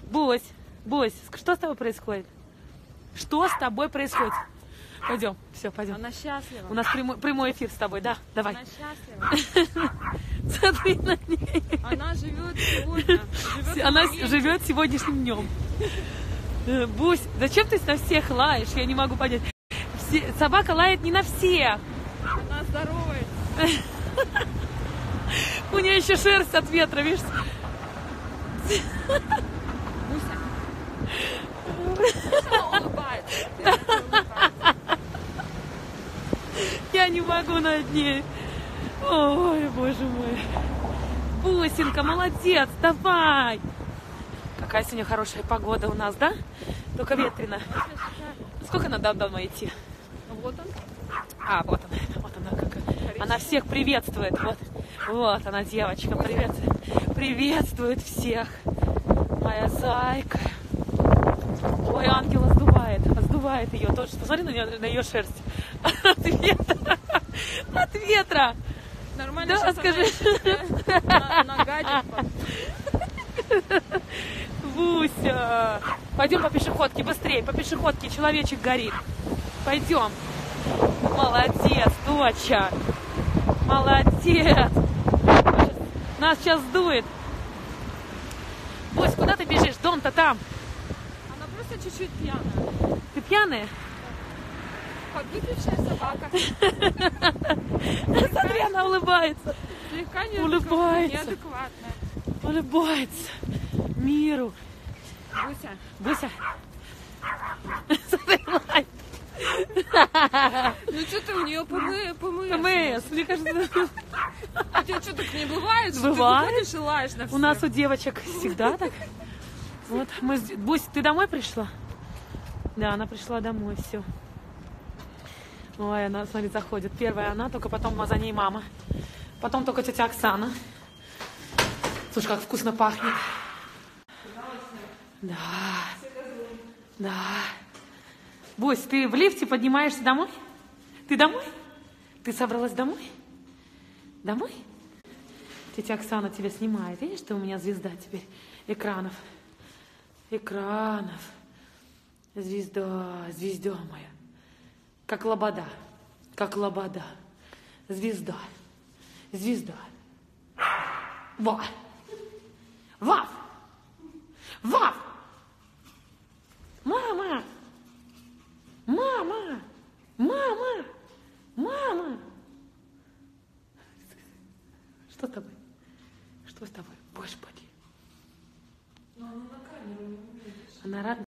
Бусь, Бусь, что с тобой происходит? Что с тобой происходит? Пойдем, все, пойдем. Она счастлива. У нас прямой эфир с тобой, да? Давай. Она счастлива. Смотри на ней. Она живет сегодня. Она живет сегодняшним днем. Бусь, зачем ты на всех лаешь? Я не могу понять. Собака лает не на всех. Она здоровая. У нее еще шерсть от ветра, видишь? Буся. Она улыбается. Я не могу над ней. Ой, боже мой. Бусинка, молодец, давай. Какая сегодня хорошая погода у нас, да? Только ветрено. Сколько надо дома идти? Вот он. А, вот она какая. Она всех приветствует. Вот она, девочка, приветствует всех. Моя зайка. Ой, ангел сдувает ее. Тоже, посмотри на ее шерсть. От ветра. Нормально, да, скажи. Нагадит. Буся. Пойдем по пешеходке, быстрее. По пешеходке человечек горит. Пойдем. Молодец, доча. Молодец. Нас сейчас сдует. Бусь, куда ты бежишь? Дом-то там. Она просто чуть-чуть пьяная. Ты пьяная? Подвыпившая собака. Смотри, она улыбается. Слегка неадекватная. Улыбается. Миру. Буся. Буся. Ну что ты у нее ПМС. Мне кажется, а тебе что, так не бывает? Бывает. Ты выходишь и лаешь на всех? У нас у девочек всегда так. Вот мы. Бусь, ты домой пришла? Да, она пришла домой, все. Ой, она, смотри, заходит. Первая она, только потом за ней мама. Потом только тетя Оксана. Слушай, как вкусно пахнет. Да. Да. Бусь, ты в лифте поднимаешься домой? Ты домой? Ты собралась домой? Домой? Тетя Оксана тебя снимает. Видишь, ты у меня звезда теперь экранов. Экранов. Звезда моя. Как лобода. Как лобода. Звезда. Во. Вав. Вав. Мама. Что с тобой? Что с тобой? Господи. Но она на камеру не увидишь. Она рада.